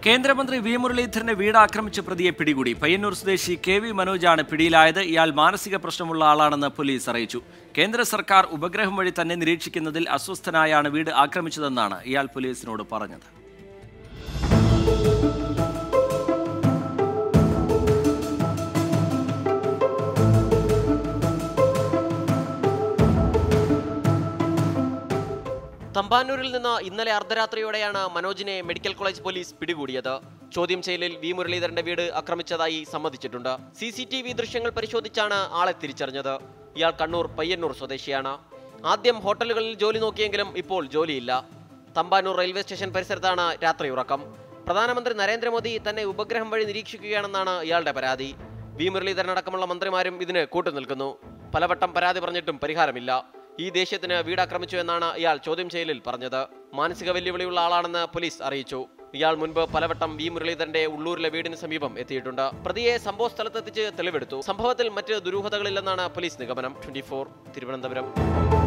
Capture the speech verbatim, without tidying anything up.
കേന്ദ്രമന്ത്രി വി മുരളീധരന്റെ വീട് ആക്രമിച്ച പ്രതിയെ പിടികൂടി. പയ്യന്നൂർ സ്വദേശി കെ വി മനോജാണ് പിടിയിലായത്. ഇയാൾ മാനസിക പ്രശ്നമുള്ള ആളാണെന്ന് പോലീസ് അറിയിച്ചു. കേന്ദ്ര സർക്കാർ ഉപഗ്രഹം വഴി തന്നെ നിരീക്ഷിക്കുന്നതിൽ അസ്വസ്ഥനായാണ് വീട് ആക്രമിച്ചതെന്നാണ് ഇയാൾ പോലീസിനോട് പറഞ്ഞത്. തമ്പാനൂരിൽ നിന്ന് ഇന്നലെ അർദ്ധരാത്രിയോടെയാണ് മനോജിനെ മെഡിക്കൽ കോളേജ് പോലീസ് പിടികൂടിയത്. ചോദ്യം ചെയ്യലിൽ വി മുരളീധരന്റെ വീട് ആക്രമിച്ചതായി സമ്മതിച്ചിട്ടുണ്ട്. സി സി ടി വി ദൃശ്യങ്ങൾ പരിശോധിച്ചാണ് ആളെ തിരിച്ചറിഞ്ഞത്. ഇയാൾ കണ്ണൂർ പയ്യന്നൂർ സ്വദേശിയാണ്. ആദ്യം ഹോട്ടലുകളിൽ ജോലി നോക്കിയെങ്കിലും ഇപ്പോൾ ജോലിയില്ല. തമ്പാനൂർ റെയിൽവേ സ്റ്റേഷൻ പരിസരത്താണ് രാത്രി ഉറക്കം. പ്രധാനമന്ത്രി നരേന്ദ്രമോദി തന്നെ ഉപഗ്രഹം വഴി നിരീക്ഷിക്കുകയാണെന്നാണ് ഇയാളുടെ പരാതി. വി മുരളീധരൻ അടക്കമുള്ള മന്ത്രിമാരും ഇതിന് കൂട്ടുനിൽക്കുന്നു. പലവട്ടം പരാതി പറഞ്ഞിട്ടും പരിഹാരമില്ല. ഈ ദേഷ്യത്തിന് വീടാക്രമിച്ചു എന്നാണ് ഇയാൾ ചോദ്യം ചെയ്യലിൽ പറഞ്ഞത്. മാനസിക വെല്ലുവിളിയുള്ള ആളാണെന്ന് പോലീസ് അറിയിച്ചു. ഇയാൾ മുൻപ് പലവട്ടം വി മുരളീധരന്റെ ഉള്ളൂരിലെ വീടിന് സമീപം എത്തിയിട്ടുണ്ട്. പ്രതിയെ സംഭവ സ്ഥലത്തെത്തിച്ച് തെളിവെടുത്തു. സംഭവത്തിൽ മറ്റ് ദുരൂഹതകളില്ലെന്നാണ് പോലീസ് നിഗമനം. Twenty four Thiruvananthapuram.